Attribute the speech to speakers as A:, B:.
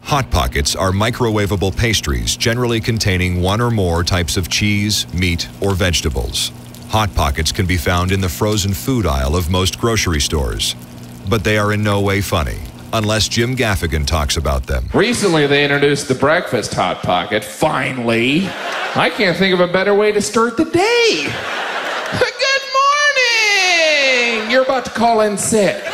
A: Hot Pockets are microwavable pastries generally containing one or more types of cheese, meat, or vegetables. Hot Pockets can be found in the frozen food aisle of most grocery stores, but they are in no way funny, unless Jim Gaffigan talks about them.
B: Recently, they introduced the breakfast Hot Pocket. Finally. I can't think of a better way to start the day. Good morning! You're about to call in sick.